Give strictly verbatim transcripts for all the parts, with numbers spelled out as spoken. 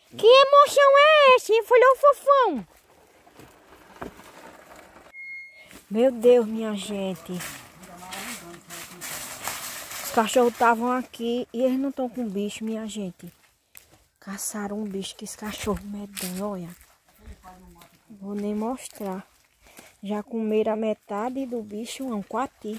Que emoção é essa? Falou, fofão. Meu Deus, minha gente. Os cachorros estavam aqui e eles não estão com bicho, minha gente. Caçaram um bicho, que esse cachorro medonho, olha. Vou nem mostrar. Já comeram a metade do bicho, um quati.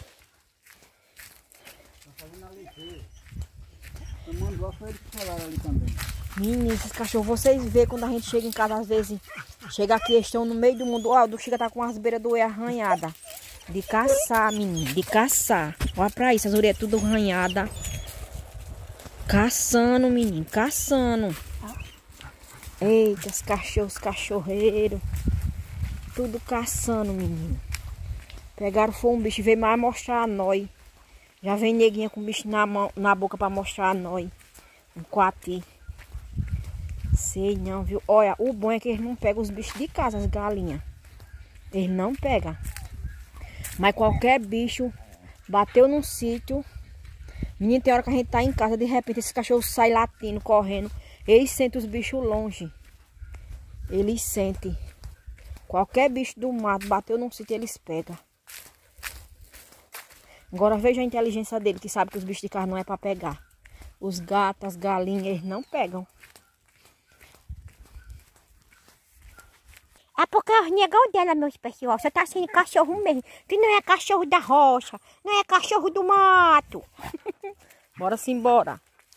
Tá fazendo ali feio. O manduá foi eles que falaram ali também. Menino, esses cachorros, vocês veem quando a gente chega em casa, às vezes, chega aqui, eles estão no meio do mundo. Ó, o do Chica tá com as beiras do olho arranhada. De caçar, menino, de caçar. Olha pra isso, as orelhas tudo arranhadas. Caçando, menino, caçando. Eita, os cachorros, os cachorreiros. Tudo caçando, menino. Pegaram foi um bicho, veio mais mostrar a nós. Já vem neguinha com o bicho na, mão, na boca pra mostrar a nós. Um quati. Sei não, viu? Olha, o bom é que eles não pegam os bichos de casa, as galinhas. Eles não pegam. Mas qualquer bicho bateu num sítio. Menino, tem hora que a gente tá em casa, de repente esse cachorro sai latindo, correndo. Eles sentem os bichos longe. Eles sentem. Qualquer bicho do mato bateu num sítio, eles pegam. Agora veja a inteligência dele, que sabe que os bichos de casa não é para pegar. Os gatos, as galinhas, eles não pegam. É porque é os negão dela, meus pessoal. Você tá sendo cachorro mesmo. Que não é cachorro da roça. Não é cachorro do mato. Bora-se embora.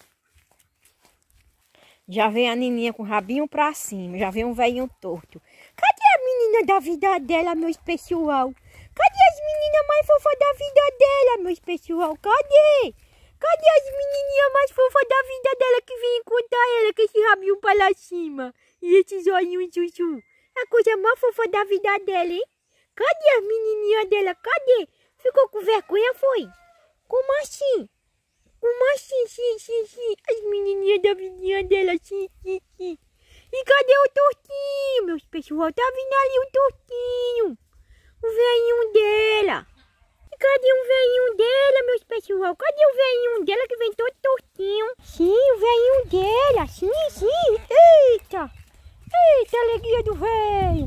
Já vem a nininha com o rabinho pra cima. Já vem um velhinho torto. Cadê a menina da vida dela, meus pessoal? Cadê as meninas mais fofas da vida dela, meus pessoal? Cadê? Cadê as menininhas mais fofas da vida dela que vêm encontrar ela com esse rabinho pra lá cima? E esses olhinhos chuchu. A coisa mais fofa da vida dela, hein? Cadê as menininhas dela? Cadê? Ficou com vergonha, foi? Como assim? Como assim, sim, sim, sim? As menininhas da vidinha dela, sim, sim, sim. E cadê o tortinho, meus pessoal? Tá vindo ali o tortinho. O velhinho dela. E cadê o velhinho dela, meus pessoal? Cadê o velhinho dela que vem todo tortinho? Sim, o velhinho dela. Sim, sim. Eita. Eita, alegria do velho.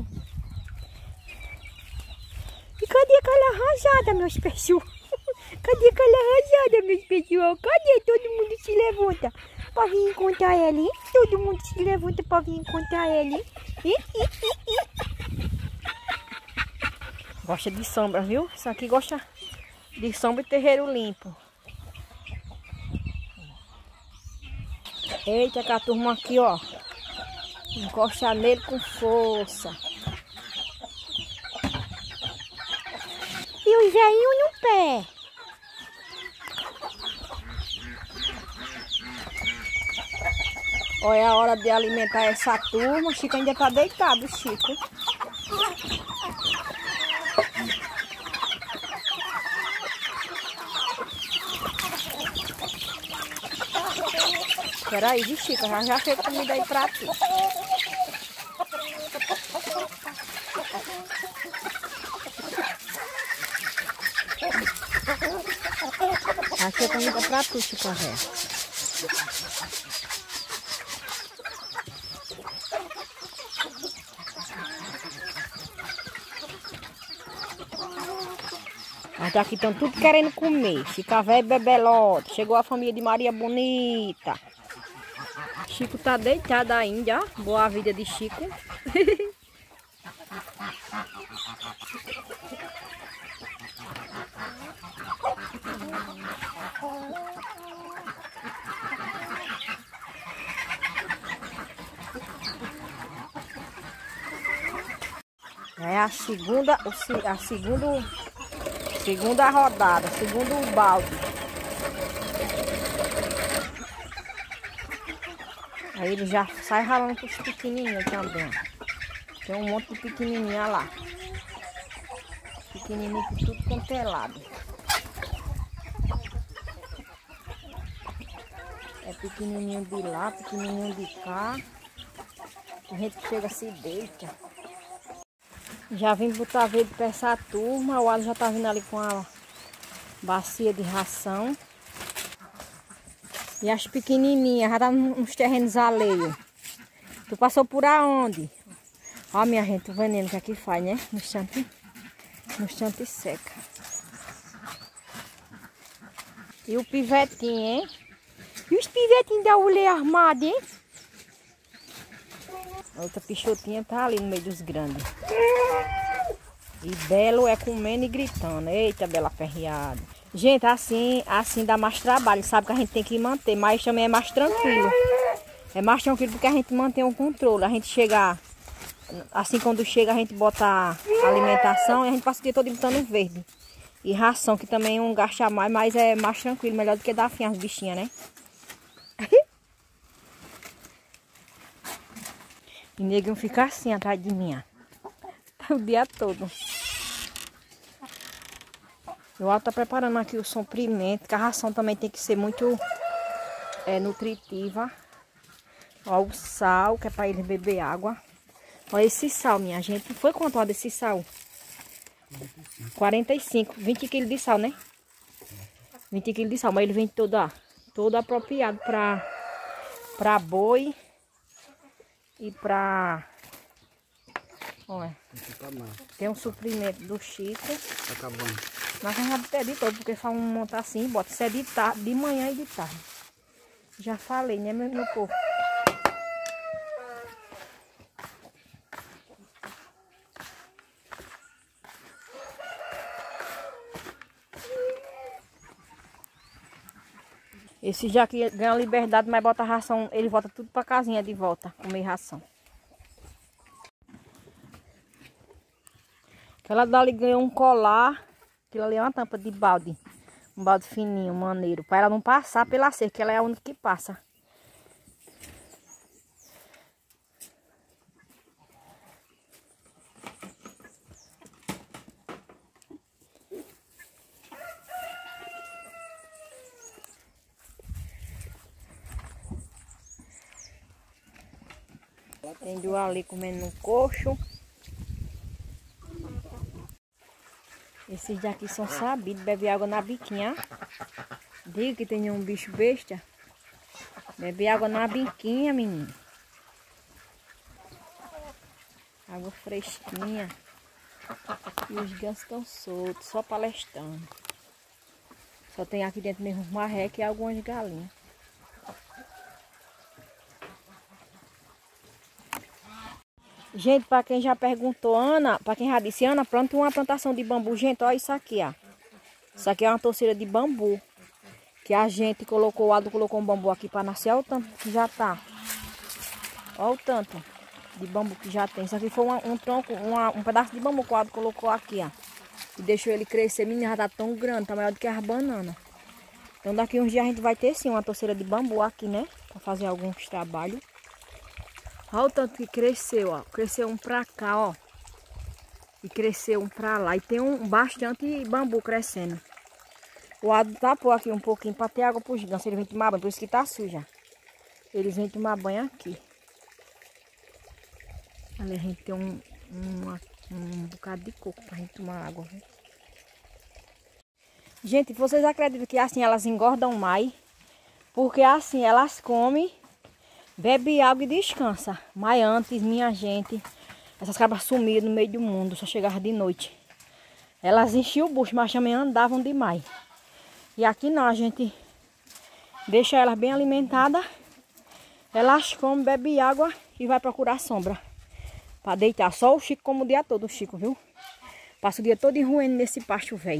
E cadê aquela rajada, meus pessoal? Cadê aquela rajada, meus pessoal? Cadê? Todo mundo se levanta pra vir encontrar ela, hein? Todo mundo se levanta pra vir encontrar ela, hein? Gosta de sombra, viu? Isso aqui gosta de sombra e terreiro limpo. Eita, que a turma aqui, ó. Encosta nele com força. E o velhinho no pé. Olha a hora de alimentar essa turma. O Chico ainda tá deitado, Chico. Peraí, de Chico, já já fez comida aí pra ti. Aqui é comida pra tu, Chico. Mas aqui estão tudo querendo comer. Chica velho e bebelote. Chegou a família de Maria Bonita. Chico tá deitado ainda, ó. Boa vida de Chico. É a segunda, a segunda, segunda rodada, segundo balde. Aí ele já sai ralando com os pequenininhos também. Tem um monte de pequenininha lá. Pequenininho por tudo quanto é lado. É pequenininho de lá, pequenininho de cá. A gente chega se deita. Já vim botar verde para essa turma. O Alan já tá vindo ali com a bacia de ração. E as pequenininhas já tá nos terrenos alheios. Tu passou por aonde? Ó, minha gente, o veneno que aqui faz, né? No instante, no instante seca. E o pivetinho, hein? E os pivetinhos da ulé armada, hein? A outra pichotinha tá ali no meio dos grandes. E Belo é comendo e gritando. Eita, Bela aperreada. Gente, assim, assim dá mais trabalho. Sabe que a gente tem que manter, mas também é mais tranquilo. É mais tranquilo porque a gente mantém o controle. A gente chega, assim quando chega a gente bota a alimentação e a gente passa o dia todo botando verde. E ração, que também é um gasto a mais, mas é mais tranquilo, melhor do que dar fim às bichinhas, né? E neguinho fica assim atrás de mim, ó. O dia todo. Eu estou preparando aqui o suprimento, que a ração também tem que ser muito é, nutritiva. Ó, o sal, que é para ele beber água. Olha esse sal, minha gente. Foi quanto desse sal? quarenta e cinco. vinte quilos de sal, né? vinte quilos de sal, mas ele vem todo, ó, todo apropriado para para boi e para... Olha, tem um suprimento do Chico. Tá acabando. Mas a gente vai de todo, porque faz um montar assim, bota isso é de tarde, de manhã e de tarde. Já falei, né, meu, meu povo? Esse já que ganha liberdade, mas bota ração, ele volta tudo pra casinha de volta, comer ração. Aquela dali ganhou um colar, aquilo ali é uma tampa de balde, um balde fininho, maneiro, para ela não passar pela cerca, que ela é a única que passa. Tem duas ali comendo no coxo. Esses daqui são sabidos, bebe água na biquinha. Diga que tem um bicho besta. Bebe água na biquinha, menino. Água fresquinha. E os gansos estão soltos, só palestando. Só tem aqui dentro mesmo uma marreca e algumas galinhas. Gente, para quem já perguntou, Ana, para quem já disse, Ana, planta uma plantação de bambu. Gente, olha isso aqui, ó. Isso aqui é uma torceira de bambu. Que a gente colocou, o Aldo colocou um bambu aqui para nascer. Olha o tanto que já tá. Olha o tanto de bambu que já tem. Isso aqui foi uma, um tronco, uma, um pedaço de bambu que o Aldo colocou aqui, ó. E deixou ele crescer. Menina, já tá tão grande, tá maior do que as bananas. Então daqui uns dias a gente vai ter sim uma torceira de bambu aqui, né? Para fazer alguns trabalhos. Olha o tanto que cresceu, ó. Cresceu um pra cá, ó. E cresceu um pra lá. E tem um bastante bambu crescendo. O Aldo tapou aqui um pouquinho pra ter água pros gansos. Ele vem tomar banho, por isso que tá suja. Eles vêm tomar banho aqui. Ali a gente tem um, uma, um bocado de coco pra gente tomar água. Viu? Gente, vocês acreditam que assim elas engordam mais? Porque assim elas comem... Bebe água e descansa. Mas antes, minha gente, essas cabras sumiam no meio do mundo, só chegavam de noite. Elas enchiam o bucho, mas também andavam demais. E aqui não, a gente deixa elas bem alimentadas. Elas comem, bebem água e vai procurar sombra para deitar. Só o Chico como o dia todo, o Chico, viu? Passa o dia todo enruendo nesse pasto velho.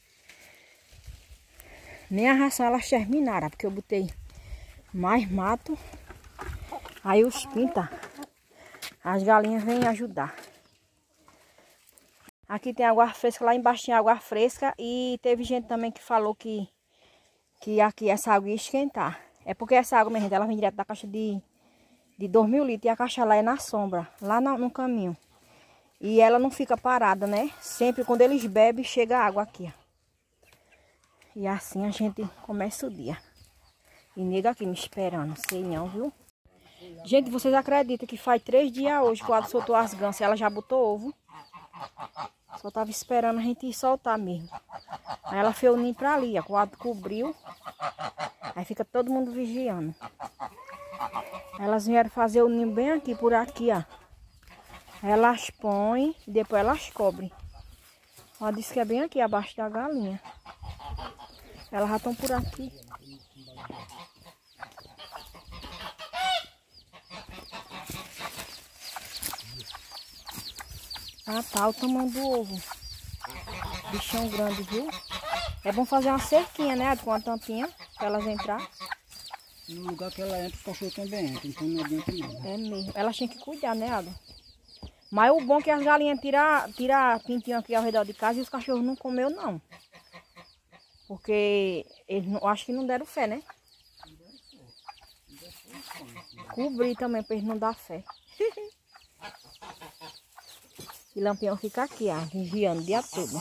Nem a ração elas terminaram, porque eu botei mais mato. Aí os pinta, as galinhas vêm ajudar. Aqui tem água fresca, lá embaixo tem água fresca. E teve gente também que falou que, que aqui essa água ia esquentar. É porque essa água, minha gente, ela vem direto da caixa de, de dois mil litros. E a caixa lá é na sombra, lá no, no caminho. E ela não fica parada, né? Sempre quando eles bebem, chega a água aqui, ó. E assim a gente começa o dia. E nega aqui me esperando, sei não, viu? Gente, vocês acreditam que faz três dias hoje que o Aldo soltou as gansas, ela já botou ovo. Só tava esperando a gente ir soltar mesmo. Aí ela fez o ninho pra ali, ó, o Aldo cobriu. Aí fica todo mundo vigiando. Elas vieram fazer o ninho bem aqui, por aqui, ó. Elas põem e depois elas cobrem. Ela disse que é bem aqui, abaixo da galinha. Elas já estão por aqui. Ah, tá, o tamanho do ovo. Bichão grande, viu? É bom fazer uma cerquinha, né? Com a tampinha, pra elas entrar. No lugar que ela entra, o cachorro também entra, então não adianta nada. É mesmo. Elas têm que cuidar, né, Ada? Mas o bom é que as galinhas tiram tira pintinho aqui ao redor de casa e os cachorros não comeu, não. Porque eles não, acho que não deram fé, né? Cobrir também para eles não dar fé. E Lampião fica aqui, ó, vigiando o dia todo.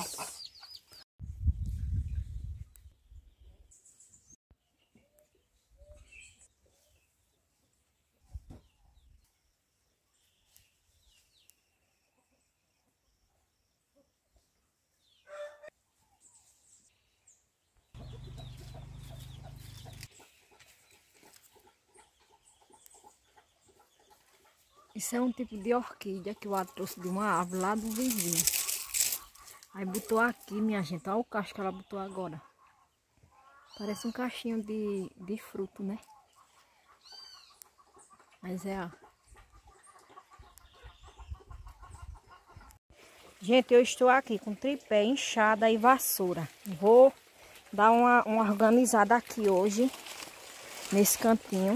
Isso é um tipo de orquídea que o Ada trouxe de uma árvore lá do vizinho. Aí botou aqui, minha gente. Olha o cacho que ela botou agora. Parece um cachinho de, de fruto, né? Mas é, ó. Gente, eu estou aqui com tripé, enxada e vassoura. Vou dar uma, uma organizada aqui hoje, nesse cantinho.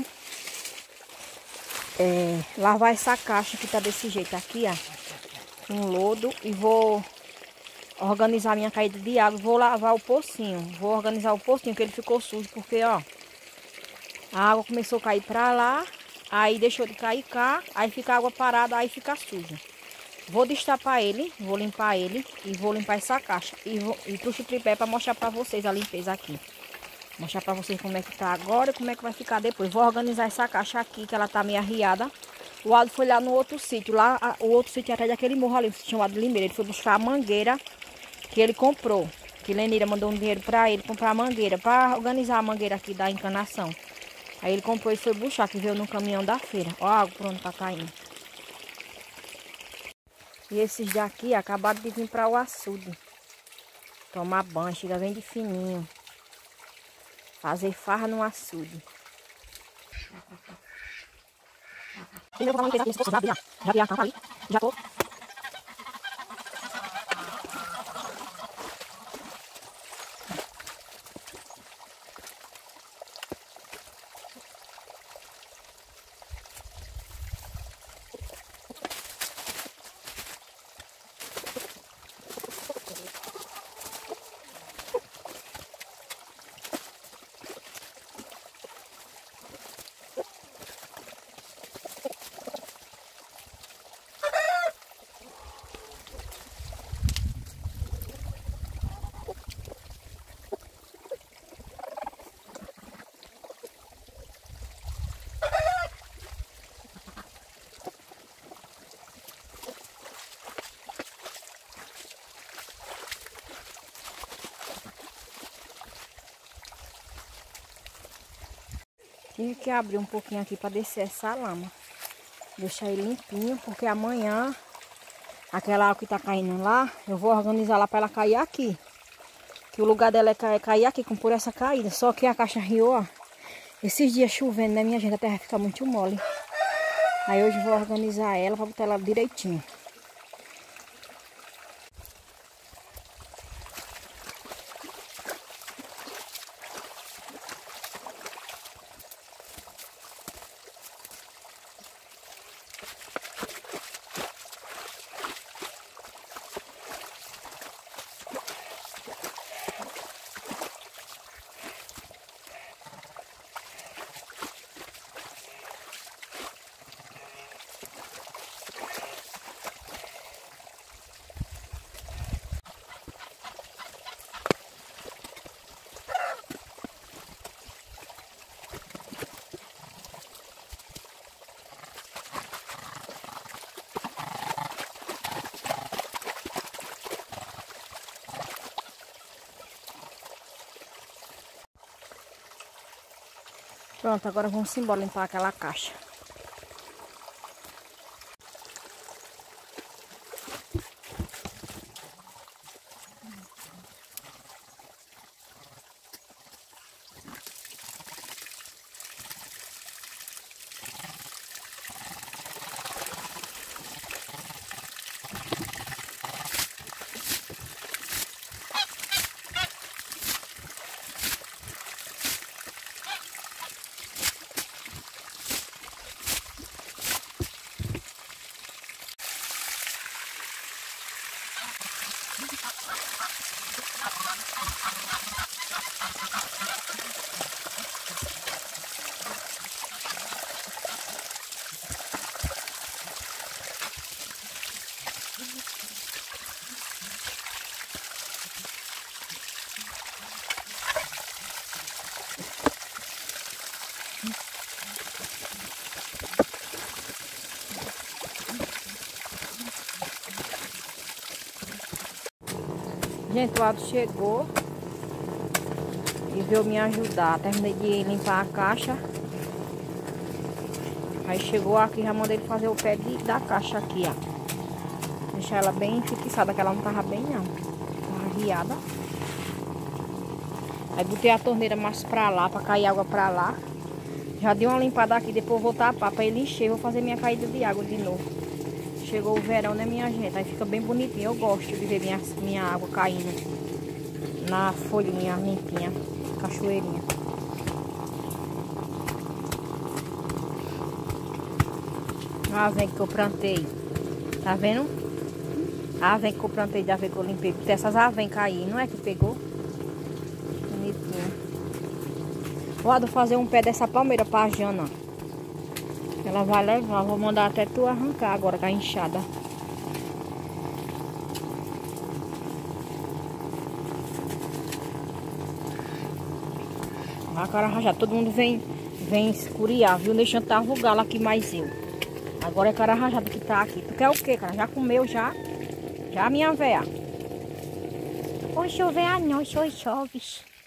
É, lavar essa caixa que tá desse jeito aqui, ó. Com lodo. E vou organizar minha caída de água. Vou lavar o pocinho. Vou organizar o pocinho, que ele ficou sujo. Porque, ó, a água começou a cair pra lá. Aí deixou de cair cá. Aí fica a água parada, aí fica suja. Vou destapar ele, vou limpar ele e vou limpar essa caixa. E, vou, e puxo o tripé para mostrar para vocês a limpeza aqui. Mostrar para vocês como é que tá agora e como é que vai ficar depois. Vou organizar essa caixa aqui, que ela tá meio arriada. O Aldo foi lá no outro sítio, lá a, o outro sítio atrás daquele morro ali, chamado Limeira. Ele foi buscar a mangueira que ele comprou. Que Lenira mandou um dinheiro para ele comprar a mangueira, para organizar a mangueira aqui da encanação. Aí ele comprou e foi buscar, que veio no caminhão da feira. Ó a água por onde tá caindo. E esses daqui acabaram de vir para o açude. Tomar banho, chega bem de fininho. Fazer farra no açude. Já vi a capa ali. Já tô. Tive que abrir um pouquinho aqui para descer essa lama. Deixar ele limpinho, porque amanhã aquela água que tá caindo lá, eu vou organizar lá para ela cair aqui. Que o lugar dela é cair, cair aqui, com por essa caída. Só que a caixa riou, ó. Esses dias chovendo, né, minha gente? A terra fica muito mole. Aí hoje eu vou organizar ela para botar ela direitinho. Pronto, agora vamos embora limpar aquela caixa. Gente, o Aldo chegou e veio me ajudar. Terminei de limpar a caixa. Aí chegou aqui, já mandei ele fazer o pé de, da caixa aqui, ó. Deixar ela bem fixada, que ela não tava bem não. Tava riada. Aí botei a torneira mais pra lá, pra cair água pra lá. Já dei uma limpada aqui, depois vou tapar pra ele encher. Vou fazer minha caída de água de novo. Chegou o verão, né, minha gente? Aí fica bem bonitinho. Eu gosto de ver minha, minha água caindo na folhinha limpinha, cachoeirinha. A vem que eu plantei. Tá vendo? A vem que eu plantei de aveia que eu limpei. Tem essas avém cair, não é que pegou? Bonitinho. Vou fazer um pé dessa palmeira pra Jana. Ela vai levar. Vou mandar até tu arrancar agora com a enxada. A cara rajada. Todo mundo vem, vem escuriar, viu? Deixando tava o galo aqui mais eu. Agora é cara rajada que tá aqui. Tu quer o que, cara? Já comeu, já? Já, minha véia? Hoje chover a noite, hoje chove.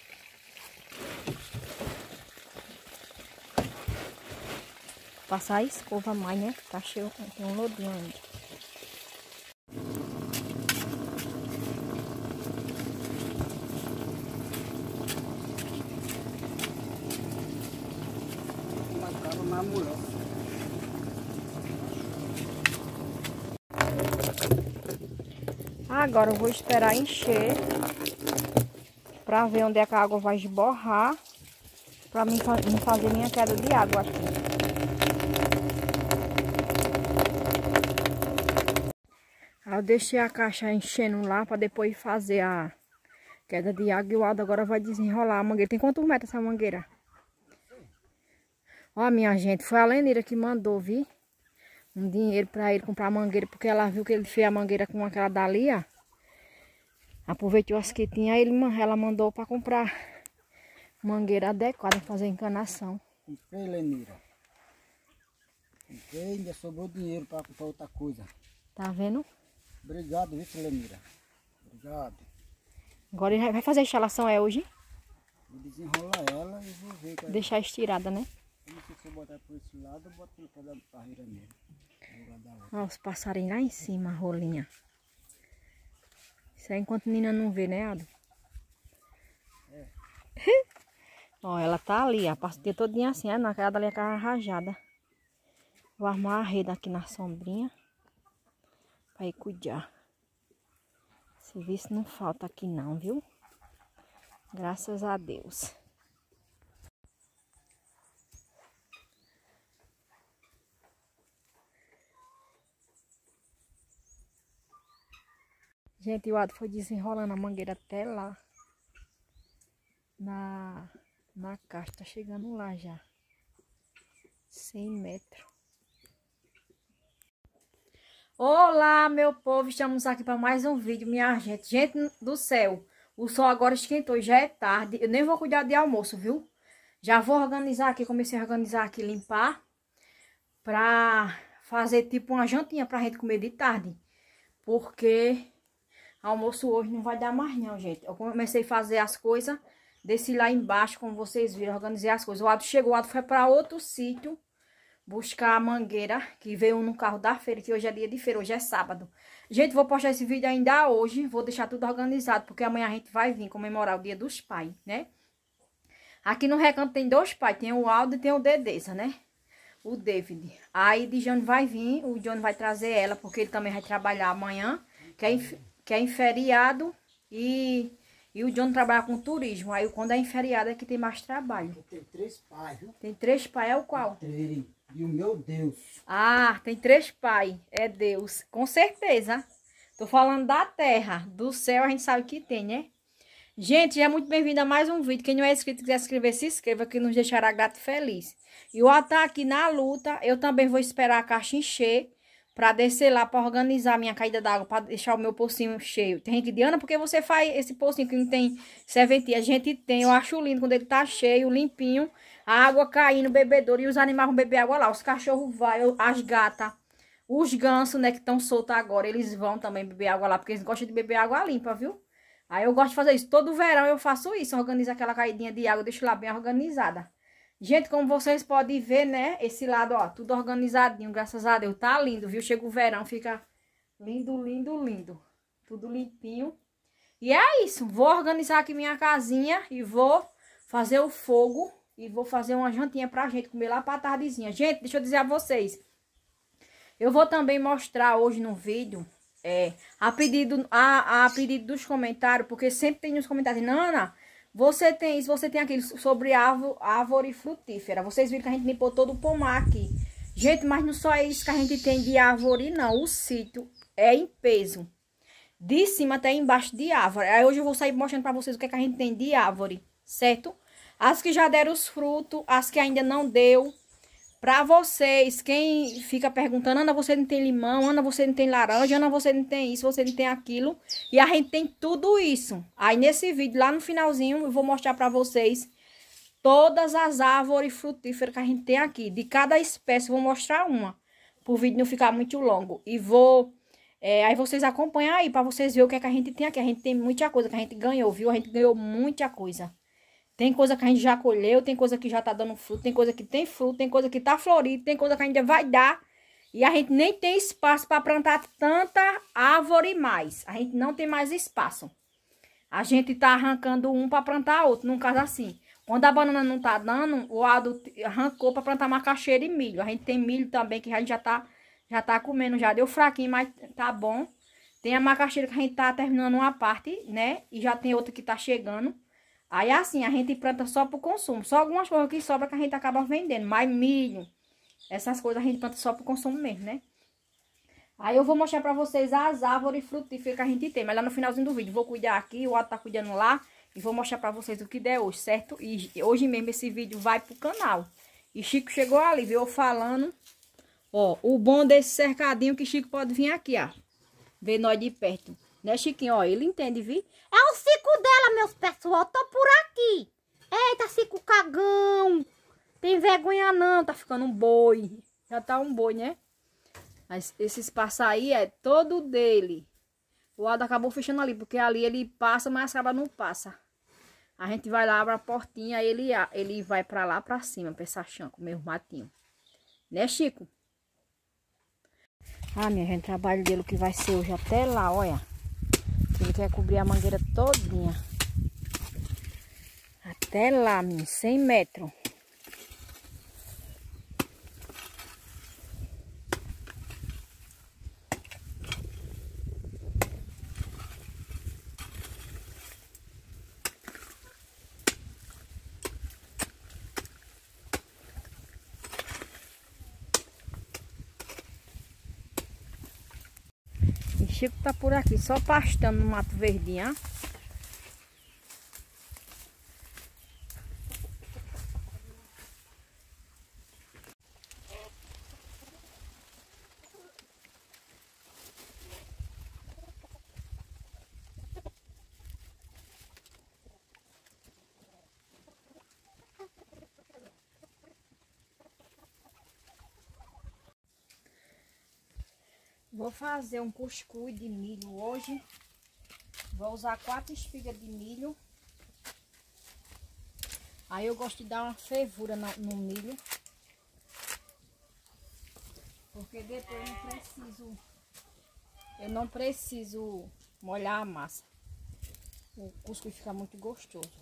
Passar a escova mais, né? Tá cheio, tem um lodinho ainda. Marcaram na mulher. Agora eu vou esperar encher pra ver onde é que a água vai esborrar pra mim fazer minha queda de água aqui. Aí eu deixei a caixa enchendo lá pra depois fazer a queda de água e o Aldo agora vai desenrolar a mangueira. Tem quantos metros essa mangueira? Ó, minha gente, foi a Lenira que mandou, vi? Um dinheiro pra ele comprar a mangueira, porque ela viu que ele fez a mangueira com aquela dali, ó. Aproveitou as que tinha, aí ele, ela mandou pra comprar mangueira adequada pra fazer encanação. Comprei, Lenira. Comprei, ainda sobrou dinheiro pra comprar outra coisa. Tá vendo? Obrigado, viu, Lenira? Obrigado. Agora ele vai fazer a instalação, é hoje? Vou desenrolar ela e vou ver. Cara. Deixar estirada, né? Eu não sei se eu botar por esse lado ou boto pelo pedal de carreira mesmo. Olha os passarinhos lá em cima, a rolinha. Isso aí enquanto a Nina não vê, né, Aldo? É. Ó, ela tá ali, a pastinha todinha assim, é, na cara dali a cara rajada. Vou armar a rede aqui na sombrinha. Pra ir cuidar. Serviço não falta aqui não, viu? Graças a Deus. Gente, o Aldo foi desenrolando a mangueira até lá. Na, na caixa. Tá chegando lá já. cem metros. Olá, meu povo. Estamos aqui para mais um vídeo, minha gente. Gente do céu. O sol agora esquentou. Já é tarde. Eu nem vou cuidar de almoço, viu? Já vou organizar aqui. Comecei a organizar aqui, limpar. Pra fazer tipo uma jantinha pra gente comer de tarde. Porque almoço hoje não vai dar mais não, gente. Eu comecei a fazer as coisas. Desci lá embaixo, como vocês viram. Organizei as coisas. O Aldo chegou, o Aldo foi para outro sítio. Buscar a mangueira, que veio no carro da feira. Que hoje é dia de feira, hoje é sábado. Gente, vou postar esse vídeo ainda hoje. Vou deixar tudo organizado. Porque amanhã a gente vai vir comemorar o dia dos pais, né? Aqui no recanto tem dois pais. Tem o Aldo e tem o Dedeza, né? O David. Aí de Johnny vai vir. O Johnny vai trazer ela. Porque ele também vai trabalhar amanhã. Que é em, que é em feriado. E, e o Johnny trabalha com turismo. Aí quando é em feriado é que tem mais trabalho. Tem três pais, viu? Tem três pais. É o qual? Três. E o meu Deus. Ah, tem três pais. É Deus. Com certeza. Tô falando da terra. Do céu a gente sabe que tem, né? Gente, é muito bem-vindo a mais um vídeo. Quem não é inscrito e quiser se inscrever, se inscreva, que nos deixará grato e feliz. E o Aldo tá aqui na luta. Eu também vou esperar a caixa encher pra descer lá, pra organizar a minha caída d'água, pra deixar o meu pocinho cheio. Tem gente, Diana, porque você faz esse pocinho que não tem serventia? A gente tem, eu acho lindo quando ele tá cheio, limpinho, a água caindo, bebedouro, e os animais vão beber água lá. Os cachorros vão, as gatas, os gansos, né, que estão soltos agora, eles vão também beber água lá, porque eles gostam de beber água limpa, viu? Aí eu gosto de fazer isso. Todo verão eu faço isso. Organizo aquela caidinha de água, deixo lá bem organizada. Gente, como vocês podem ver, né? Esse lado, ó, tudo organizadinho, graças a Deus. Tá lindo, viu? Chega o verão, fica lindo, lindo, lindo. Tudo limpinho. E é isso. Vou organizar aqui minha casinha e vou fazer o fogo. E vou fazer uma jantinha pra gente comer lá pra tardezinha. Gente, deixa eu dizer a vocês. Eu vou também mostrar hoje no vídeo, é, a pedido, a, a pedido dos comentários, porque sempre tem nos comentários, Nana, você tem isso, você tem aquilo sobre árvore, árvore frutífera. Vocês viram que a gente limpou todo o pomar aqui. Gente, mas não só é isso que a gente tem de árvore, não. O sítio é em peso. De cima até embaixo de árvore. Aí hoje eu vou sair mostrando pra vocês o que, é que a gente tem de árvore, certo? As que já deram os frutos, as que ainda não deu. Pra vocês, quem fica perguntando, Ana, você não tem limão, Ana, você não tem laranja, Ana, você não tem isso, você não tem aquilo. E a gente tem tudo isso. Aí nesse vídeo, lá no finalzinho, eu vou mostrar pra vocês todas as árvores frutíferas que a gente tem aqui. De cada espécie, eu vou mostrar uma, pro vídeo não ficar muito longo. E vou... É, aí vocês acompanham aí, pra vocês verem o que é que a gente tem aqui. A gente tem muita coisa que a gente ganhou, viu? A gente ganhou muita coisa. Tem coisa que a gente já colheu, tem coisa que já tá dando fruto, tem coisa que tem fruto, tem coisa que tá florido, tem coisa que ainda vai dar. E a gente nem tem espaço para plantar tanta árvore mais. A gente não tem mais espaço. A gente tá arrancando um para plantar outro, num caso assim. Quando a banana não tá dando, o Aldo arrancou para plantar macaxeira e milho. A gente tem milho também, que a gente já tá, já tá comendo, já deu fraquinho, mas tá bom. Tem a macaxeira que a gente tá terminando uma parte, né? E já tem outra que tá chegando. Aí assim, a gente planta só pro consumo. Só algumas coisas que sobra que a gente acaba vendendo. Mas milho, essas coisas a gente planta só pro consumo mesmo, né? Aí eu vou mostrar pra vocês as árvores frutíferas que a gente tem. Mas lá no finalzinho do vídeo, vou cuidar aqui, o Otto tá cuidando lá. E vou mostrar pra vocês o que der hoje, certo? E hoje mesmo esse vídeo vai pro canal. E Chico chegou ali, viu? Eu falando. Ó, o bom desse cercadinho que Chico pode vir aqui, ó. Ver nós de perto. Né, Chiquinho? Ó, ele entende, viu? É o ciclo dela, meus pessoal. Tô por aqui. Eita, ciclo cagão. Tem vergonha não, tá ficando um boi. Já tá um boi, né? Mas esse espaço aí é todo dele. O Aldo acabou fechando ali, porque ali ele passa, mas acaba não passa. A gente vai lá, abre a portinha, aí ele, ele vai pra lá, pra cima, pra essa chão, comer os matinhos. Né, Chico? Ah, minha gente, o trabalho dele que vai ser hoje até lá, olha. Ele quer cobrir a mangueira todinha. Até lá, menino, cem metros. E Chico tá por aqui, só pastando no mato verdinho, ó. Vou fazer um cuscuz de milho hoje. Vou usar quatro espigas de milho. Aí eu gosto de dar uma fervura no, no milho. Porque depois eu não preciso... Eu não preciso molhar a massa. O cuscuz fica muito gostoso.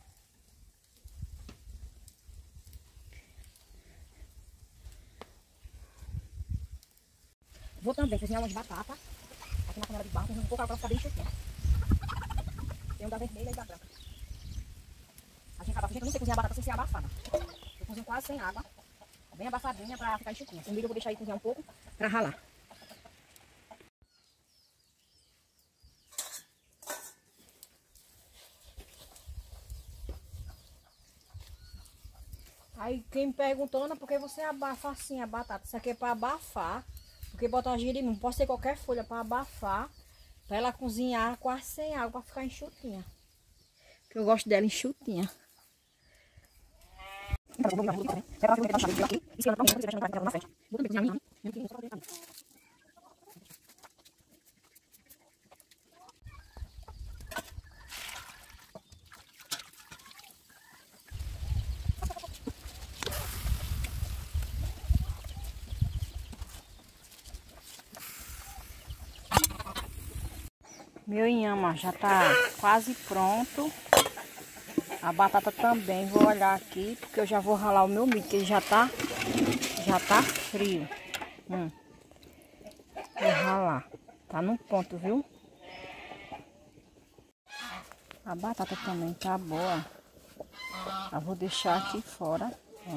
Vou também cozinhar umas batatas. Aqui na panela de barro, um pouco para ficar bem enxutinha. Tem um da vermelha e da branca. A gente, acaba, a gente não sei cozinhar batata sem ser abafada. Eu cozinho quase sem água. Bem abafadinha para ficar enxutinha. O milho eu vou deixar aí cozinhar um pouco para ralar. Aí quem me perguntou, Ana, por que você abafa assim a batata? Isso aqui é para abafar. Porque botar girimum, pode ser qualquer folha para abafar, para ela cozinhar quase sem água, para ficar enxutinha. Porque eu gosto dela enxutinha. Meu inhama já tá quase pronto. A batata também, vou olhar aqui, porque eu já vou ralar o meu milho, que ele já tá, já tá frio. Hum. Vou ralar. Tá no ponto, viu? A batata também tá boa. Eu vou deixar aqui fora. Ó.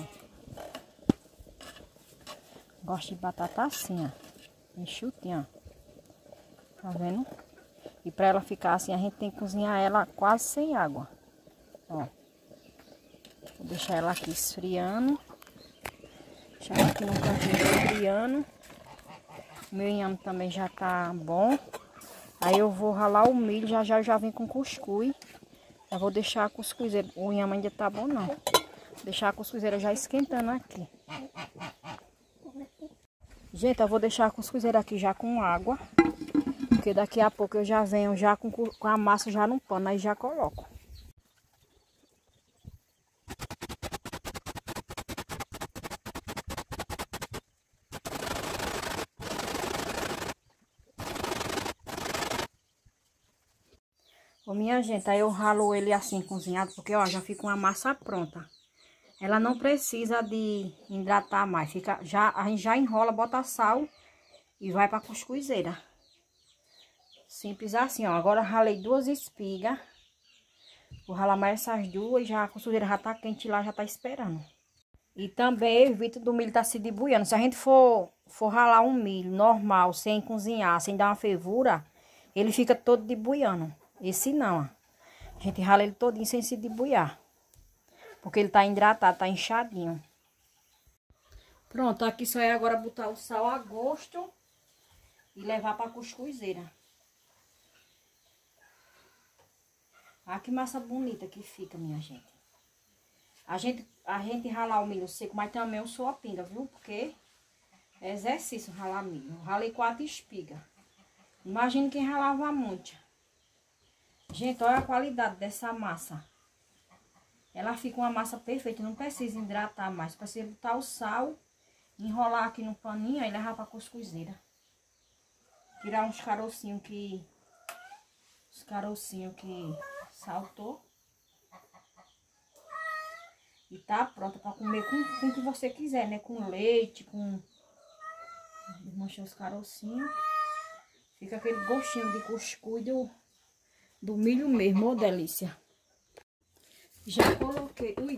Gosto de batata assim, ó. Enxutinha, ó. Tá vendo? E pra ela ficar assim, a gente tem que cozinhar ela quase sem água. Ó. Vou deixar ela aqui esfriando. Deixar ela aqui no cantinho esfriando. Meu inhame também já tá bom. Aí eu vou ralar o milho, já já eu já vim com cuscuz. Eu vou deixar a cuscuzeira. O inhame ainda tá bom não. Vou deixar a cuscuzeira já esquentando aqui. Gente, eu vou deixar a cuscuzeira aqui já com água. Porque daqui a pouco eu já venho já com, com a massa já no pano, aí já coloco. Ô, minha gente, aí eu ralo ele assim cozinhado, porque ó, já fica uma massa pronta. Ela não precisa de hidratar mais, fica, já, a gente já enrola, bota sal e vai pra cuscuzeira. Simples assim, ó. Agora eu ralei duas espigas. Vou ralar mais essas duas, já a cuscuzeira já tá quente lá, já tá esperando. E também evita do milho tá se debuiando. Se a gente for, for ralar um milho normal, sem cozinhar, sem dar uma fervura, ele fica todo debuiando. Esse não, ó. A gente rala ele todinho sem se debuiar. Porque ele tá hidratado, tá inchadinho. Pronto, aqui só é agora botar o sal a gosto e levar pra cuscuzeira. Olha que massa bonita que fica, minha gente. A gente, a gente ralar o milho seco, mas também eu sou a pinga, viu? Porque é exercício ralar milho. Eu ralei quatro espigas. Imagina quem ralava muito. Gente, olha a qualidade dessa massa. Ela fica uma massa perfeita, não precisa hidratar mais. Precisa botar o sal, enrolar aqui no paninho e levar pra cuscuzeira. Tirar uns carocinhos que... Os carocinhos que saltou. E tá pronta pra comer com, com o que você quiser, né? Com leite, com... Desmanchei os carocinhos. Fica aquele gostinho de cuscuz do... Do milho mesmo, ô delícia. Já coloquei... Ui!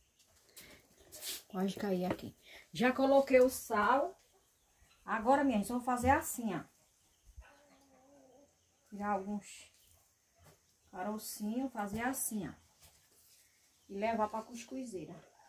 Pode cair aqui. Já coloquei o sal. Agora, minha gente, vou fazer assim, ó. Tirar alguns carocinhos, fazer assim, ó. E levar pra cuscuzeira.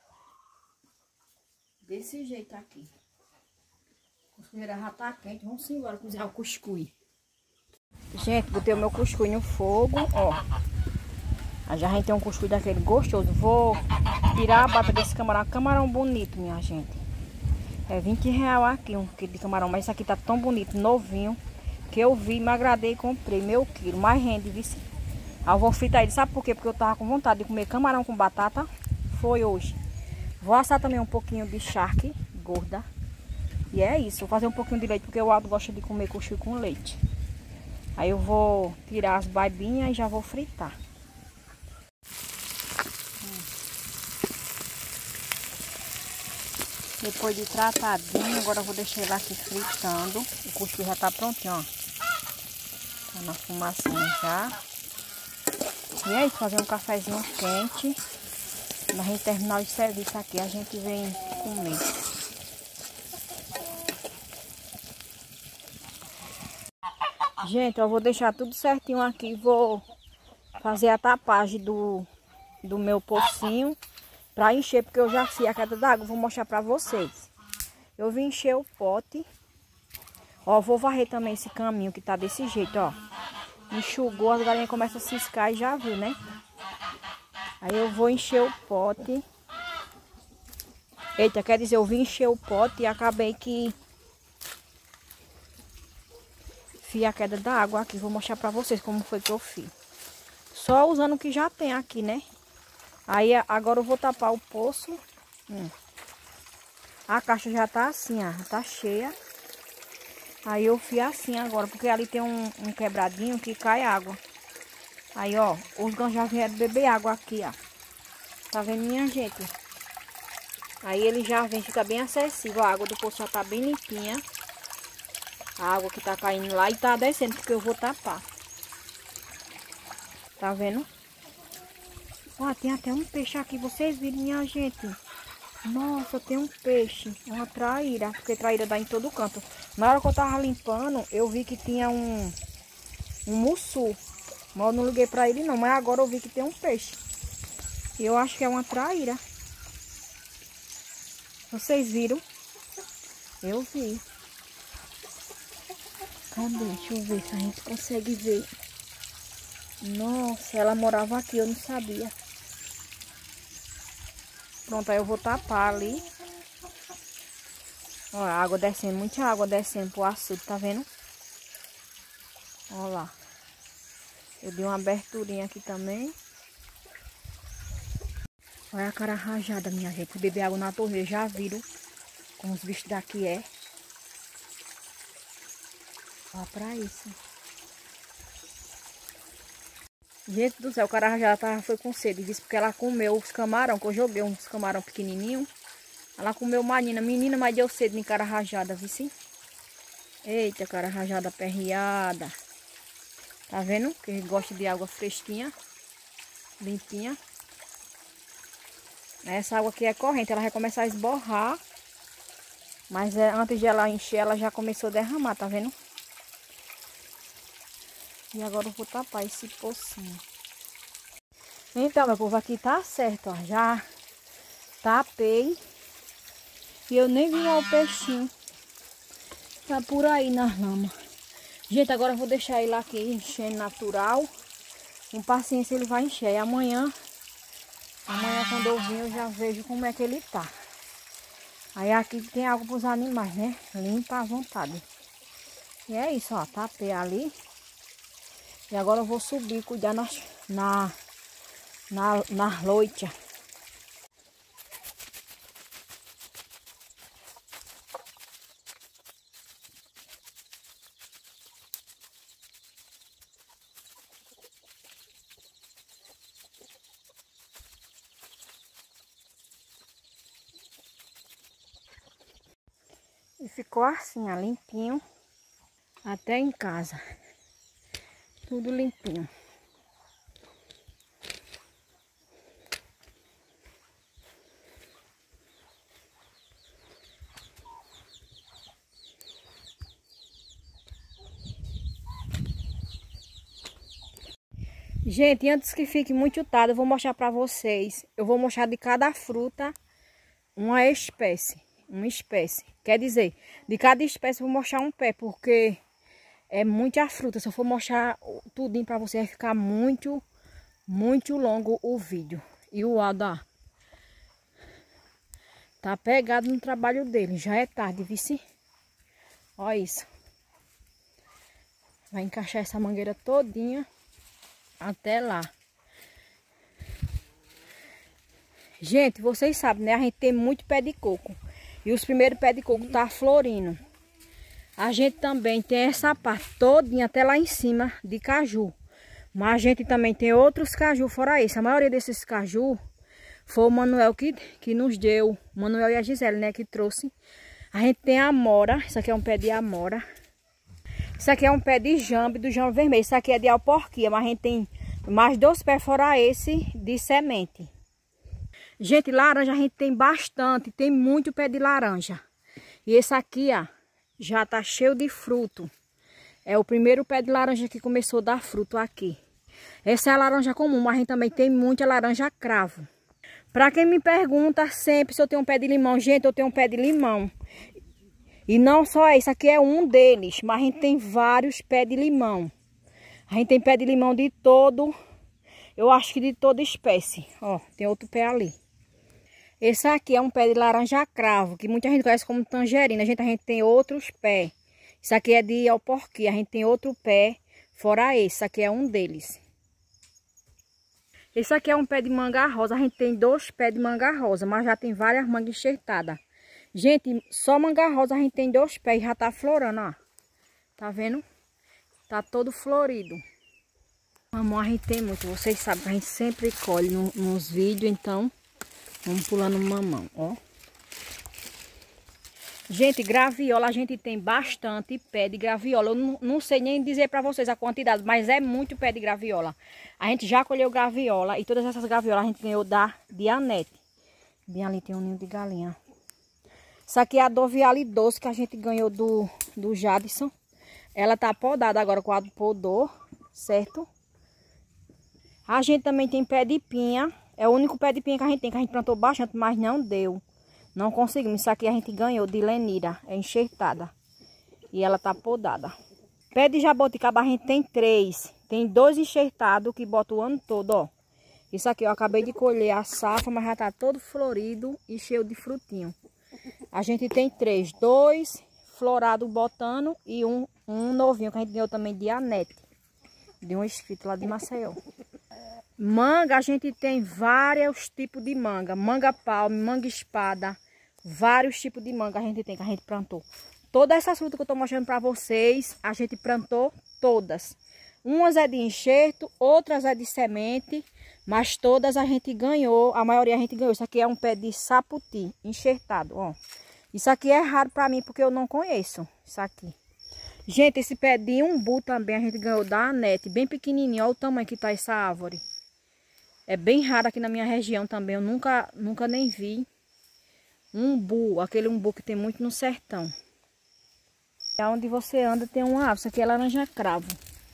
Desse jeito aqui. A cuscuzeira já tá quente. Vamos embora cozinhar o cuscuz. Gente, botei o meu cuscuz no fogo, ó. Já a gente tem um cuscuz daquele gostoso. Vou tirar a bata desse camarão. Camarão bonito, minha gente. É vinte reais aqui um quilo de camarão. Mas esse aqui tá tão bonito, novinho, que eu vi, me agradei e comprei meu quilo. Mais rende, vice. Aí eu vou fritar ele. Sabe por quê? Porque eu tava com vontade de comer camarão com batata. Foi hoje. Vou assar também um pouquinho de charque gorda. E é isso. Vou fazer um pouquinho de leite, porque o Aldo gosta de comer cuscuz com leite. Aí eu vou tirar as baibinhas e já vou fritar. Hum. Depois de tratadinho, agora eu vou deixar ele aqui fritando. O cuscuz já tá prontinho, ó. Tá na fumacinha já. E é isso, fazer um cafezinho quente. Quando a gente terminar o serviço aqui, a gente vem comer. Gente, eu vou deixar tudo certinho aqui. Vou fazer a tapagem do, do meu pocinho para encher, porque eu já fiz a queda d'água. Vou mostrar para vocês. Eu vim encher o pote. Ó, vou varrer também esse caminho que tá desse jeito, ó. Enxugou, as galinhas começam a ciscar e já viu, né? Aí eu vou encher o pote. Eita, quer dizer, eu vim encher o pote e acabei que... Fiz a queda da água aqui. Vou mostrar pra vocês como foi que eu fiz. Só usando o que já tem aqui, né? Aí agora eu vou tapar o poço. Hum. A caixa já tá assim, ó. Tá cheia. Aí eu fui assim agora, porque ali tem um, um quebradinho que cai água. Aí, ó, os ganchos já vieram beber água aqui, ó. Tá vendo, minha gente? Aí ele já vem, fica bem acessível. A água do poço já tá bem limpinha. A água que tá caindo lá e tá descendo, porque eu vou tapar. Tá vendo? Ó, tem até um peixe aqui, vocês viram, minha gente? Nossa, tem um peixe, uma traíra, porque traíra dá em todo canto. Na hora que eu tava limpando, eu vi que tinha um, um mussu. Mas eu não liguei pra ele não, mas agora eu vi que tem um peixe. E eu acho que é uma traíra. Vocês viram? Eu vi. Cadê? Deixa eu ver se a gente consegue ver. Nossa, ela morava aqui, eu não sabia. Pronto, aí eu vou tapar ali. Ó, a água descendo, muita água descendo pro açude, tá vendo? Ó lá. Eu dei uma aberturinha aqui também. Olha a cara rajada, minha gente. Beber água na torneira, já viram como os bichos daqui é. Olha pra isso. Gente do céu, o cara já tava, foi com sede. Disse porque ela comeu os camarão, que eu joguei uns camarão pequenininho. Ela comeu menina, menina, mas deu sede em cara rajada, viu sim? Eita, cara rajada perreada. Tá vendo? Que gosta de água fresquinha, limpinha. Essa água aqui é corrente, ela vai começar a esborrar. Mas é, antes de ela encher, ela já começou a derramar, tá vendo? E agora eu vou tapar esse pocinho. Então, meu povo, aqui tá certo, ó. Já tapei. E eu nem vi ó, o peixinho. Tá por aí nas lamas. Gente, agora eu vou deixar ele aqui enchendo natural. Com paciência ele vai encher. E amanhã, amanhã quando eu vir eu já vejo como é que ele tá. Aí aqui tem água pros animais, né? Limpa à vontade. E é isso, ó. Tapei ali. E agora eu vou subir, cuidar nas, na, na, nas loitas. E ficou assim, ó, limpinho. Até em casa. Tudo limpinho. Gente, antes que fique muito tarde, eu vou mostrar pra vocês. Eu vou mostrar de cada fruta uma espécie. Uma espécie. Quer dizer, de cada espécie eu vou mostrar um pé, porque é muita fruta. Se eu for mostrar tudinho pra você, vai ficar muito, muito longo o vídeo. E o Alda tá pegado no trabalho dele. Já é tarde, vice. Olha isso. Vai encaixar essa mangueira todinha até lá. Gente, vocês sabem, né? A gente tem muito pé de coco. E os primeiros pés de coco tá florindo. A gente também tem essa parte todinha até lá em cima de caju. Mas a gente também tem outros caju fora esse. A maioria desses caju foi o Manuel que, que nos deu. O Manuel e a Gisele, né? Que trouxe. A gente tem a amora. Isso aqui é um pé de amora. Isso aqui é um pé de jambe, do jambe vermelho. Isso aqui é de alporquia. Mas a gente tem mais dois pés fora esse de semente. Gente, laranja a gente tem bastante. Tem muito pé de laranja. E esse aqui, ó, já tá cheio de fruto. É o primeiro pé de laranja que começou a dar fruto aqui. Essa é a laranja comum, mas a gente também tem muita laranja cravo. Pra quem me pergunta sempre se eu tenho um pé de limão, gente, eu tenho um pé de limão. E não só esse aqui é um deles, mas a gente tem vários pés de limão. A gente tem pé de limão de todo, eu acho que de toda espécie. Ó, tem outro pé ali. Esse aqui é um pé de laranja cravo, que muita gente conhece como tangerina. A gente, a gente tem outros pés. Isso aqui é de alporquia, a gente tem outro pé fora esse. Esse aqui é um deles. Esse aqui é um pé de manga rosa. A gente tem dois pés de manga rosa, mas já tem várias mangas enxertadas. Gente, só manga rosa a gente tem dois pés e já tá florando, ó. Tá vendo? Tá todo florido. Mamão a gente tem muito. Vocês sabem que a gente sempre colhe no, nos vídeos, então vamos pulando mamão, ó. Gente, graviola a gente tem bastante pé de graviola. Eu não, não sei nem dizer pra vocês a quantidade, mas é muito pé de graviola. A gente já colheu graviola e todas essas graviolas a gente ganhou da Dianete. Bem ali tem um ninho de galinha. Isso aqui é a Doviale doce que a gente ganhou do, do Jadson. Ela tá podada agora com a podor, certo? A gente também tem pé de pinha. É o único pé de pinha que a gente tem, que a gente plantou bastante, mas não deu. Não conseguimos. Isso aqui a gente ganhou de Lenira. É enxertada. E ela tá podada. Pé de jaboticaba a gente tem três. Tem dois enxertados que bota o ano todo, ó. Isso aqui eu acabei de colher a safra, mas já tá todo florido e cheio de frutinho. A gente tem três. Dois florados botando e um, um novinho que a gente ganhou também de Anete. De um inscrito lá de Maceió. Manga, a gente tem vários tipos de manga. Manga palme, manga espada. Vários tipos de manga a gente tem, que a gente plantou. Todas essas frutas que eu tô mostrando pra vocês, a gente plantou todas. Umas é de enxerto, outras é de semente, mas todas a gente ganhou, a maioria a gente ganhou. Isso aqui é um pé de saputi, enxertado, ó. Isso aqui é raro pra mim, porque eu não conheço isso aqui. Gente, esse pé de umbu também a gente ganhou da Anete, bem pequenininho, olha o tamanho que tá essa árvore. É bem raro aqui na minha região também, eu nunca, nunca nem vi. Umbu, aquele umbu que tem muito no sertão. É onde você anda tem uma árvore, isso aqui é laranja cravo.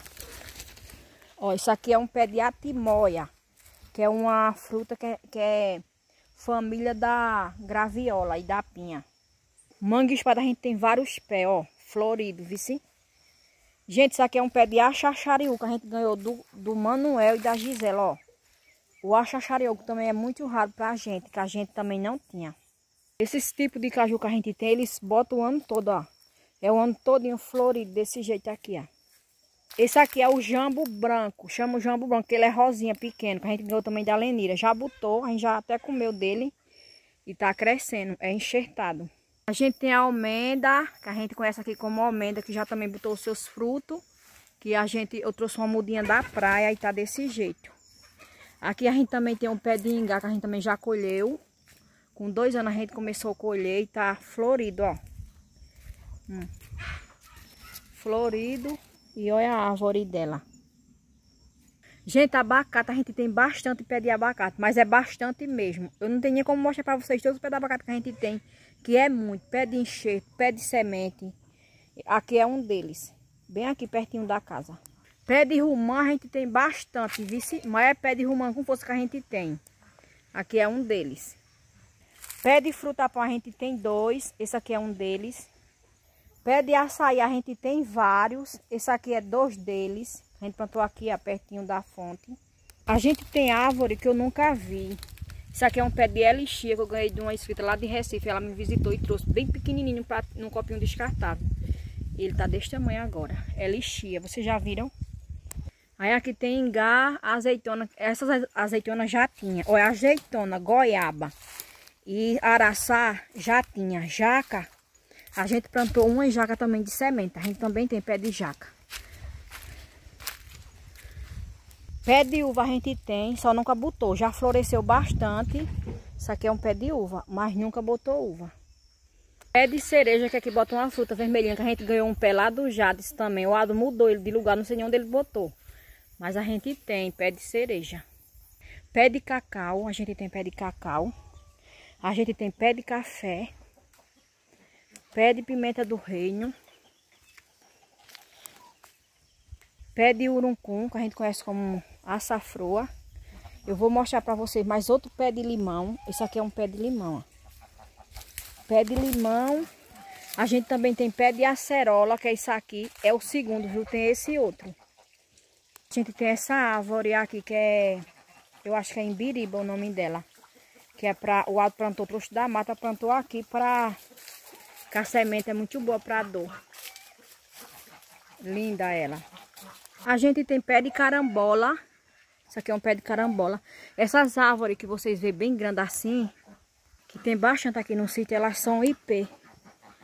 Ó, isso aqui é um pé de atimóia, que é uma fruta que é, que é família da graviola e da pinha. Manga espada a gente tem vários pés, ó, florido, vice. Gente, isso aqui é um pé de achachariú que a gente ganhou do, do Manuel e da Gisela, ó. O achachariú também é muito raro pra gente, que a gente também não tinha. Esses tipos de caju que a gente tem, eles botam o ano todo, ó. É o ano todinho florido, desse jeito aqui, ó. Esse aqui é o jambo branco, chama o jambo branco, que ele é rosinha, pequeno, que a gente ganhou também da Lenira. Já botou, a gente já até comeu dele e tá crescendo, é enxertado. A gente tem a almenda, que a gente conhece aqui como almenda, que já também botou os seus frutos. Que a gente, eu trouxe uma mudinha da praia e tá desse jeito. Aqui a gente também tem um pé de ingá, que a gente também já colheu. Com dois anos a gente começou a colher e tá florido, ó. Hum. Florido. E olha a árvore dela. Gente, abacate, a gente tem bastante pé de abacate, mas é bastante mesmo. Eu não tenho nem como mostrar pra vocês todos os pés de abacate que a gente tem, que é muito. Pé de enxerto, pé de semente. Aqui é um deles, bem aqui pertinho da casa. Pé de romã a gente tem bastante, vice, mas é pé de romã com força que a gente tem. Aqui é um deles. Pé de fruta-pão a gente tem dois, esse aqui é um deles. Pé de açaí a gente tem vários, esse aqui é dois deles. A gente plantou aqui, ó, pertinho da fonte. A gente tem árvore que eu nunca vi. Isso aqui é um pé de elixir que eu ganhei de uma inscrita lá de Recife. Ela me visitou e trouxe bem pequenininho pra, num copinho descartável. Ele tá desse tamanho agora. Elixir, vocês já viram? Aí aqui tem ingá, azeitona. Essas azeitonas já tinha. Olha, azeitona, goiaba e araçá já tinha. Jaca, a gente plantou uma jaca também de semente. A gente também tem pé de jaca. Pé de uva a gente tem, só nunca botou. Já floresceu bastante. Isso aqui é um pé de uva, mas nunca botou uva. Pé de cereja, que aqui bota uma fruta vermelhinha, que a gente ganhou um pé lá do Jadson também. O Ado mudou ele de lugar, não sei nem onde ele botou. Mas a gente tem pé de cereja. Pé de cacau, a gente tem pé de cacau. A gente tem pé de café. Pé de pimenta do reino. Pé de urucum, que a gente conhece como açafroa. Eu vou mostrar para vocês mais outro pé de limão. Esse aqui é um pé de limão, ó. Pé de limão. A gente também tem pé de acerola, que é isso aqui. É o segundo, viu? Tem esse outro. A gente tem essa árvore aqui, que é... Eu acho que é Imbiriba o nome dela. Que é para... O Alto plantou, trouxe da mata, plantou aqui para... Que a semente é muito boa para dor. Linda ela. A gente tem pé de carambola. Isso aqui é um pé de carambola. Essas árvores que vocês veem bem grandes assim, que tem bastante aqui no sítio, elas são ipê.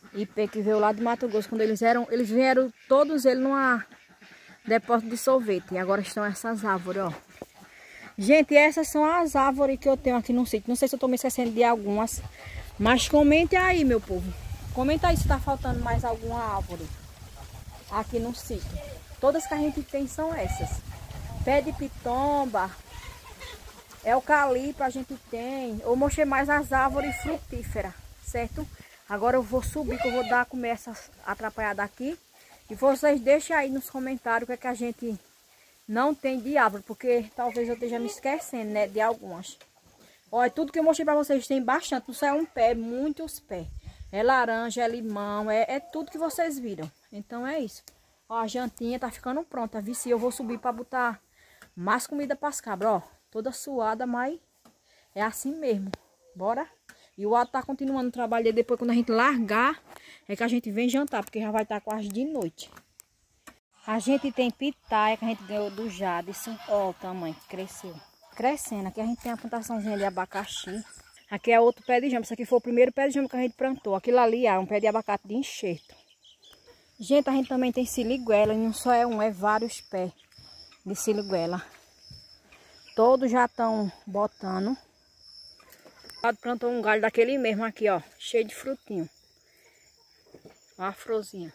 ipê que veio lá de Mato Grosso. Quando eles eram, eles vieram todos eles numa depósito de sorvete. E agora estão essas árvores, ó. Gente, essas são as árvores que eu tenho aqui no sítio. Não sei se eu tô me esquecendo de algumas. Mas comente aí, meu povo. Comenta aí se tá faltando mais alguma árvore aqui no sítio. Todas que a gente tem são essas. Pé de pitomba, eucalipto a gente tem. Eu mostrei mais as árvores frutíferas, certo? Agora eu vou subir, que eu vou dar comer essas atrapalhadas aqui. E vocês deixem aí nos comentários o que é que a gente não tem de árvore, porque talvez eu esteja me esquecendo, né, de algumas. Olha, tudo que eu mostrei pra vocês tem bastante. Não só é um pé, muitos pés. É laranja, é limão, é, é tudo que vocês viram. Então é isso. Ó, a jantinha tá ficando pronta, viu? Se eu vou subir pra botar mais comida pras cabras, ó. Toda suada, mas é assim mesmo. Bora? E o Ado tá continuando o trabalho dele. Depois, quando a gente largar, é que a gente vem jantar, porque já vai estar quase de noite. A gente tem pitaia que a gente ganhou do Jadson. Ó o tamanho que cresceu. Crescendo. Aqui a gente tem a plantaçãozinha de abacaxi. Aqui é outro pé de jambo. Esse aqui foi o primeiro pé de jambo que a gente plantou. Aquilo ali é um pé de abacate de enxerto. Gente, a gente também tem siliguela. E não só é um, é vários pés de siliguela. Todos já estão botando. Plantou um galho daquele mesmo aqui, ó. Cheio de frutinho. Uma florzinha.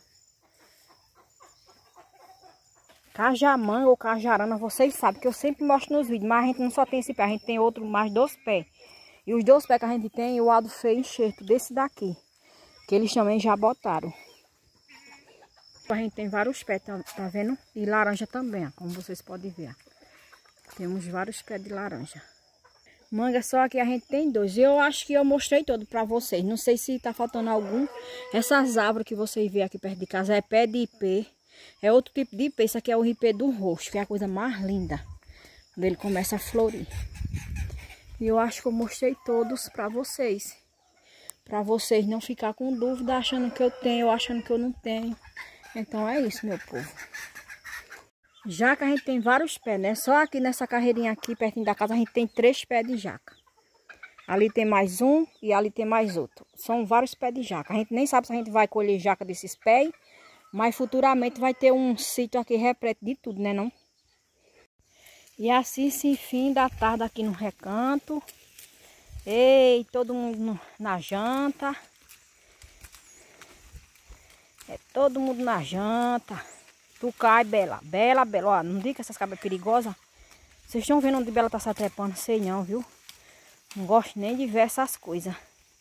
Cajamanga ou cajarana, vocês sabem que eu sempre mostro nos vídeos. Mas a gente não só tem esse pé, a gente tem outro mais dois pés. E os dois pés que a gente tem, o Ado fez enxerto desse daqui. Que eles também já botaram. A gente tem vários pés, tá, tá vendo? E laranja também, ó, como vocês podem ver. Ó. Temos vários pés de laranja. Manga só aqui a gente tem dois. Eu acho que eu mostrei todo pra vocês. Não sei se tá faltando algum. Essas árvores que vocês vêem aqui perto de casa é pé de ipê. É outro tipo de ipê. Isso aqui é o ipê do roxo, que é a coisa mais linda. Quando ele começa a florir. E eu acho que eu mostrei todos pra vocês. Pra vocês não ficar com dúvida achando que eu tenho ou achando que eu não tenho. Então é isso, meu povo. Jaca a gente tem vários pés, né? Só aqui nessa carreirinha aqui, pertinho da casa, a gente tem três pés de jaca. Ali tem mais um e ali tem mais outro. São vários pés de jaca. A gente nem sabe se a gente vai colher jaca desses pés, mas futuramente vai ter um sítio aqui repleto de tudo, né não? E assim se fim da tarde aqui no recanto. Ei, todo mundo no, na janta. É todo mundo na janta. Tu cai, Bela. Bela, Bela. Ó, não diga que essas cabras perigosas. Vocês estão vendo onde Bela tá se trepando? Sei não, viu? Não gosto nem de ver essas coisas.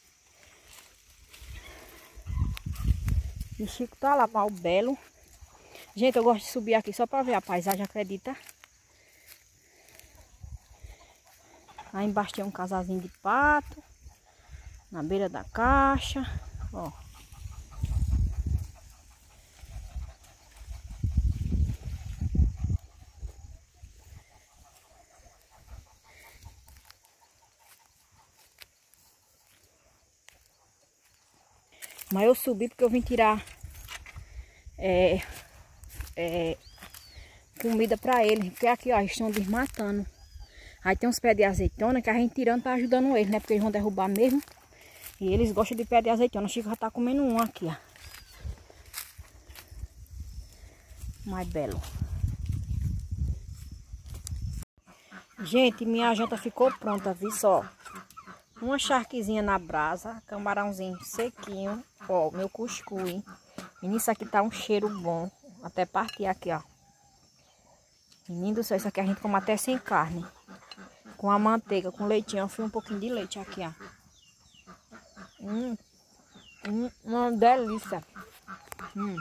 E Chico tá lá, mal belo. Gente, eu gosto de subir aqui só pra ver a paisagem, acredita? Aí embaixo tem um casalzinho de pato. Na beira da caixa. Ó. Mas eu subi porque eu vim tirar é, é, comida pra eles. Porque aqui, ó, eles estão desmatando. Aí tem uns pés de azeitona que a gente tirando tá ajudando eles, né? Porque eles vão derrubar mesmo. E eles gostam de pé de azeitona. O Chico já tá comendo um aqui, ó. Mais belo. Gente, minha janta ficou pronta, viu só? Uma charquezinha na brasa, camarãozinho sequinho, ó, meu cuscuz. Menino, isso aqui tá um cheiro bom. Até partir aqui, ó. Menino do céu, isso aqui a gente come até sem carne. Com a manteiga, com leitinho. Eu fui um pouquinho de leite aqui, ó. Hum, hum, uma delícia. Hum.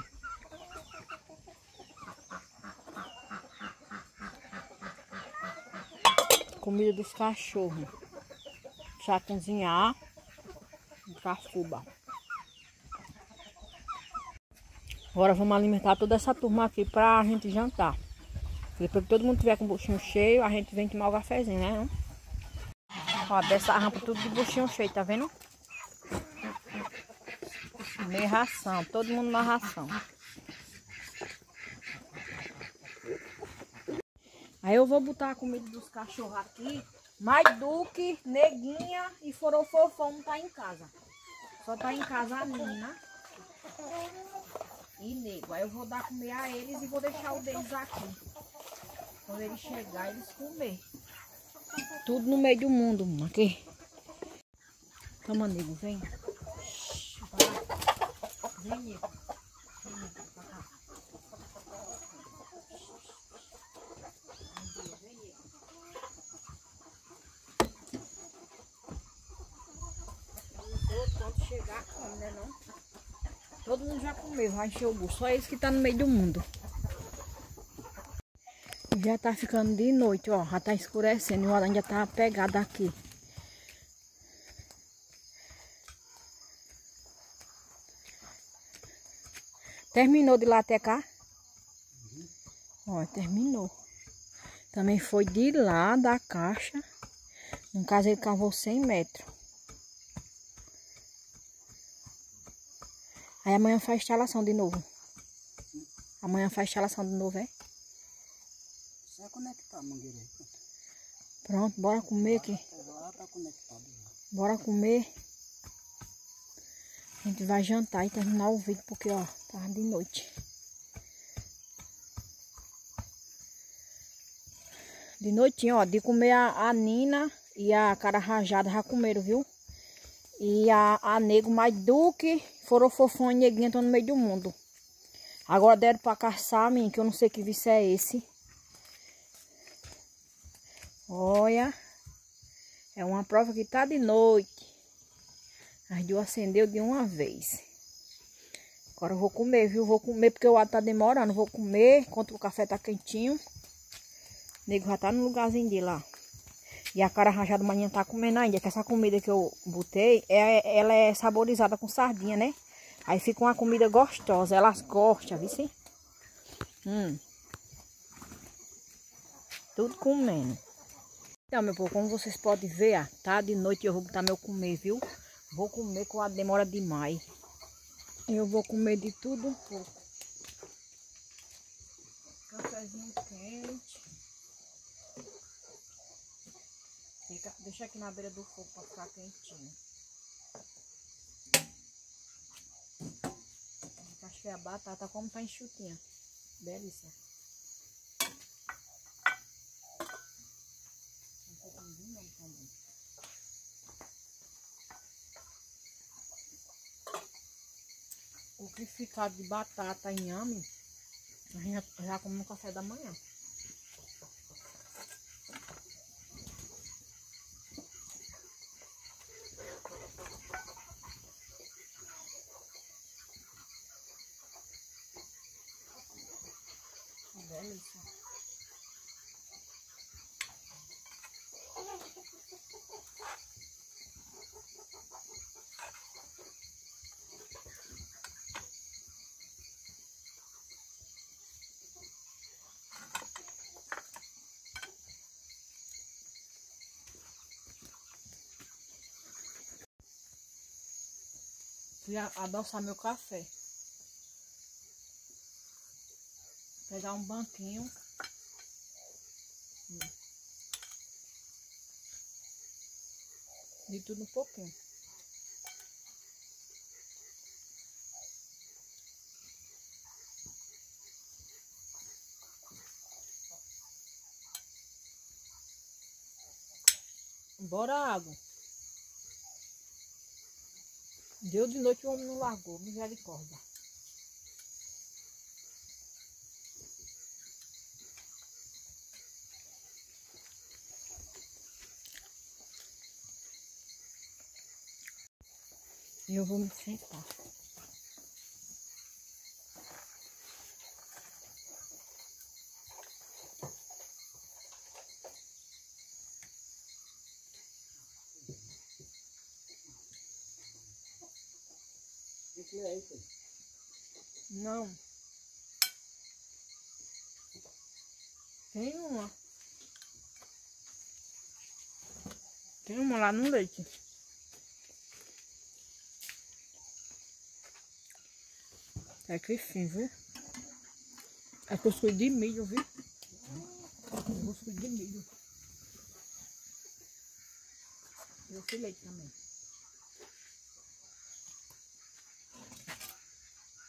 Comida dos cachorros. Já cozinhar pra fuba. Agora vamos alimentar toda essa turma aqui pra gente jantar. Depois que todo mundo tiver com o buchinho cheio, a gente vem tomar o cafezinho, né? Não? Ó, dessa rampa tudo de buchinho cheio, tá vendo? Meia ração, todo mundo na ração. Aí eu vou botar a comida dos cachorros aqui. Mas Duque, Neguinha e Forofofão não tá em casa. Só tá em casa a Nina e nego. Aí eu vou dar comer a eles e vou deixar o deles aqui. Quando eles chegarem, eles comer. Tudo no meio do mundo, mano. Aqui. Toma, nego, vem. Vem, nego. Vem, nego, pra cá. Vem, nego. Quando chegar, come, né, não? Todo mundo já comeu, vai encher o bucho. Só eles que tá no meio do mundo. Já tá ficando de noite, ó. Já tá escurecendo e o aranha já tá pegado aqui. Terminou de lá até cá? Uhum. Ó, terminou. Também foi de lá da caixa. No caso, ele cavou cem metros. Aí amanhã faz instalação de novo. Amanhã faz instalação de novo, é? Só conectar a mangueira aí. Pronto, bora comer aqui. Lá tá conectado. Bora comer. A gente vai jantar e terminar o vídeo, porque, ó, tá de noite. De noitinho, ó, de comer a, a Nina e a cara rajada já comeram, viu? E a, a nego mais do que foram fofão e neguinha, estão no meio do mundo. Agora deram pra caçar a mim, que eu não sei que vício é esse. Olha. É uma prova que tá de noite. As duas acendeu de uma vez. Agora eu vou comer, viu? Vou comer porque o ar tá demorando. Vou comer, enquanto o café tá quentinho. O nego já tá no lugarzinho dele lá. E a cara rajada manhã tá comendo ainda. Que essa comida que eu botei, é, ela é saborizada com sardinha, né? Aí fica uma comida gostosa. Elas gostam, viu? Sim? Hum. Tudo comendo. Então, meu povo, como vocês podem ver, ó, tá de noite e eu vou botar meu comer, viu? Vou comer com a demora demais. Eu vou comer de tudo um pouco. Cafézinho quente. Fica, deixa aqui na beira do fogo para ficar quentinho. Acho que a batata como tá enxutinha. Delícia. Um pouquinho de limão também. O que ficar de batata e inhame, a gente já come no café da manhã. Delícia. Fui adoçar meu café. Pegar um banquinho. Hum. De tudo um pouquinho. Bora água. Deu de noite, o homem não largou. Misericórdia. E eu vou me sentar. O que é isso? Não. Tem uma. Tem uma lá no leite. É que sim, viu? É cuscuz de milho, viu? É cuscuz de milho. E o leite também.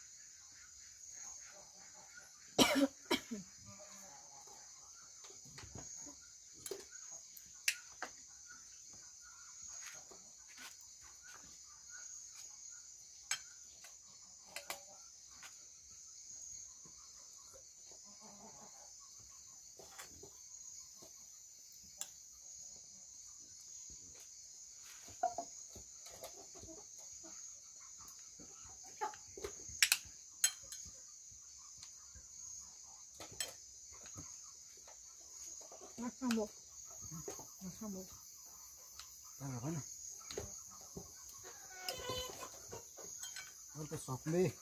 Nossa, amor. Nossa, amor. Tá gravando? Vamos, pessoal, comer.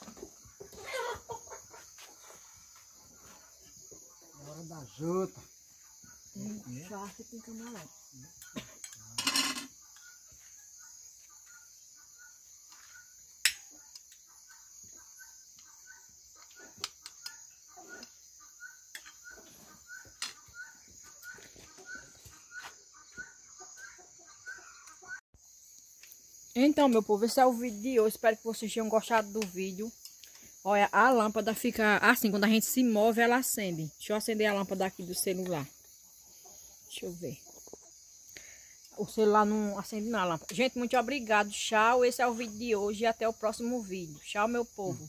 É hora da jota. Hum, só acho que tem camarão. Então, meu povo, esse é o vídeo de hoje. Espero que vocês tenham gostado do vídeo. Olha, a lâmpada fica assim, quando a gente se move, ela acende. Deixa eu acender a lâmpada aqui do celular. Deixa eu ver. O celular não acende na lâmpada. Gente, muito obrigado. Tchau. Esse é o vídeo de hoje e até o próximo vídeo. Tchau, meu povo.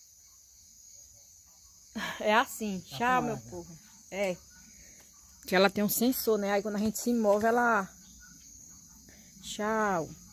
É assim. Tchau, meu povo. É. Que ela tem um sensor, né? Aí quando a gente se move, ela... Tchau.